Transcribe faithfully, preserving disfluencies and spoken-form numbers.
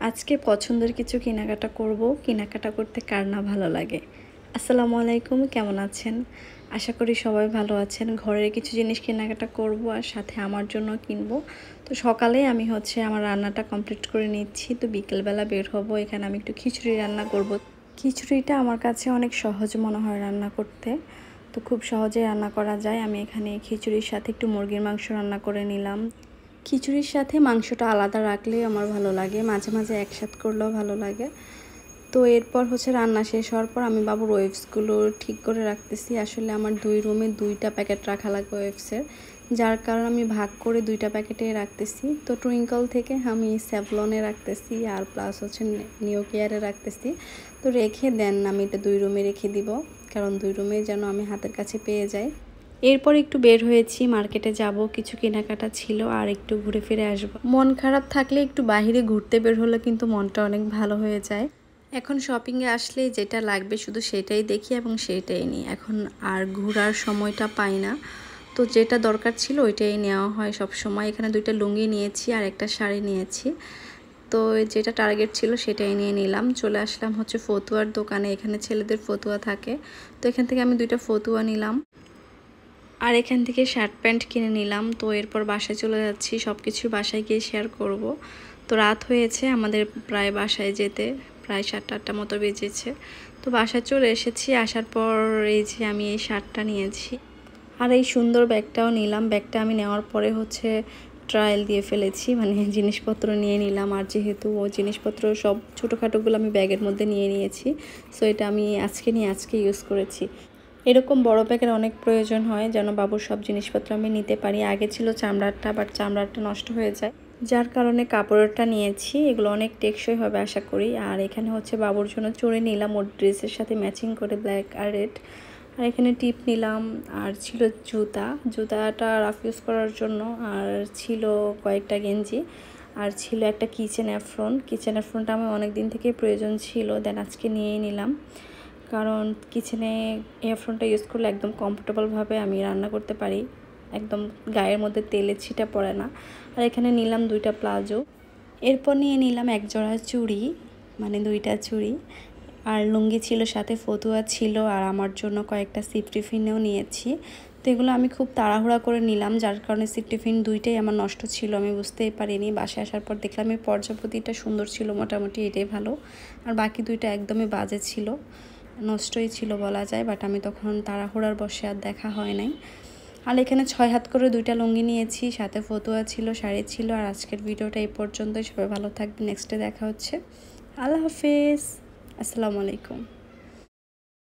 আজকে পছন্দের কিছু কেনাকাটা করব। কেনাকাটা করতে কার না ভালো লাগে। আসসালামু আলাইকুম, কেমন আছেন? আশা করি সবাই ভালো আছেন। ঘরের কিছু জিনিস কেনাকাটা করব আর সাথে আমার জন্য কিনবো। তো সকালে আমি হচ্ছে আমার রান্নাটা কমপ্লিট করে নিচ্ছি। তো বিকেলবেলা বের হব। এখানে আমি একটু খিচুড়ি রান্না করব। খিচুড়িটা আমার কাছে অনেক সহজ মনে হয় রান্না করতে। তো খুব সহজে রান্না করা যায়। আমি এখানে খিচুড়ির সাথে একটু মুরগির মাংস রান্না করে নিলাম। খিচুড়ির সাথে মাংসটা আলাদা রাখলেই আমার ভালো লাগে, মাঝে মাঝে একসাথে করলেও ভালো লাগে। তো এরপর হচ্ছে রান্না শেষ হওয়ার পর আমি বাবুর ওয়েভসগুলো ঠিক করে রাখতেছি। আসলে আমার দুই রুমে দুইটা প্যাকেট রাখা লাগবে ওয়েভসের, যার কারণে আমি ভাগ করে দুইটা প্যাকেটে রাখতেছি। তো টুইঙ্কল থেকে আমি স্যাভলনে রাখতেছি আর প্লাস হচ্ছে নিও কেয়ারে রাখতেছি। তো রেখে দেন আমি এটা দুই রুমে রেখে দিব, কারণ দুই রুমে যেন আমি হাতের কাছে পেয়ে যাই। এরপর একটু বের হয়েছি, মার্কেটে যাব, কিছু কেনাকাটা ছিল আর একটু ঘুরে ফিরে আসব। মন খারাপ থাকলে একটু বাইরে ঘুরতে বের হলে কিন্তু মনটা অনেক ভালো হয়ে যায়। এখন শপিংয়ে আসলে যেটা লাগবে শুধু সেটাই দেখি এবং সেটাই নিই। এখন আর ঘোরার সময়টা পাই না, তো যেটা দরকার ছিল ওইটাই নেওয়া হয় সব সময়। এখানে দুইটা লুঙ্গি নিয়েছি আর একটা শাড়ি নিয়েছি। তো যেটা টার্গেট ছিল সেটাই নিয়ে নিলাম। চলে আসলাম হচ্ছে ফতুয়ার দোকানে। এখানে ছেলেদের ফতুয়া থাকে, তো এখান থেকে আমি দুইটা ফতুয়া নিলাম আর এখান থেকে শার্ট প্যান্ট কিনে নিলাম। তো এরপর বাসায় চলে যাচ্ছি, সব কিছু বাসায় গিয়ে শেয়ার করব। তো রাত হয়েছে আমাদের প্রায় বাসায় যেতে, প্রায় সাতটা আটটা মতো বেজেছে। তো বাসায় চলে এসেছি। আসার পর এই যে আমি এই শার্টটা নিয়েছি আর এই সুন্দর ব্যাগটাও নিলাম। ব্যাগটা আমি নেওয়ার পরে হচ্ছে ট্রায়াল দিয়ে ফেলেছি, মানে জিনিসপত্র নিয়ে নিলাম। আর যেহেতু ও জিনিসপত্র সব ছোটোখাটোগুলো আমি ব্যাগের মধ্যে নিয়ে নিয়েছি, সো এটা আমি আজকে নিয়ে আজকে ইউজ করেছি। এরকম বড় ব্যাগের অনেক প্রয়োজন হয় যেন বাবুর সব জিনিসপত্র আমি নিতে পারি। আগে ছিল চামড়ারটা, বাট চামড়ারটা নষ্ট হয়ে যায়, যার কারণে কাপড়েরটা নিয়েছি। এগুলো অনেক টেকসই হবে আশা করি। আর এখানে হচ্ছে বাবুর জন্য চড়ে নিলাম ওর ড্রেসের সাথে ম্যাচিং করে, ব্ল্যাক আর রেড। আর এখানে টিপ নিলাম আর ছিল জুতা, জুতাটা রাফ ইউজ করার জন্য। আর ছিল কয়েকটা গেঞ্জি আর ছিল একটা কিচেন অ্যাফ্রন। কিচেন অ্যাফ্রনটা আমার অনেক দিন থেকে প্রয়োজন ছিল, দেন আজকে নিয়েই নিলাম। কারণ কিচেনে এয়ারফ্রনটা ইউজ করলে একদম কমফোর্টেবলভাবে আমি রান্না করতে পারি, একদম গায়ের মধ্যে তেলের ছিটা পড়ে না। আর এখানে নিলাম দুইটা প্লাজো। এরপর নিয়ে নিলাম এক জোড়া চুড়ি, মানে দুইটা চুড়ি। আর লুঙ্গি ছিল, সাথে ফতুয়া ছিল, আর আমার জন্য কয়েকটা সিপ টিফিনেও নিয়েছি। তো এগুলো আমি খুব তাড়াহুড়া করে নিলাম, যার কারণে সিপ টিফিন দুইটাই আমার নষ্ট ছিল, আমি বুঝতেই পারিনি। বাসায় আসার পর দেখলাম এই প্রজাপতিটা সুন্দর ছিল মোটামুটি, এটাই ভালো। আর বাকি দুইটা একদমই বাজে ছিল, নষ্টই ছিল বলা যায়। বাট আমি তখন তাড়াহুড়ার বসে আর দেখা হয় নাই। আর এখানে ছয় হাত করে দুইটা লুঙ্গি নিয়েছি, সাথে ফতুয়া ছিল, শাড়ি ছিল। আর আজকের ভিডিওটা এই পর্যন্তই। সবাই ভালো থাকবে, নেক্সটে দেখা হচ্ছে। আল্লাহ হাফেজ, আসসালামু আলাইকুম।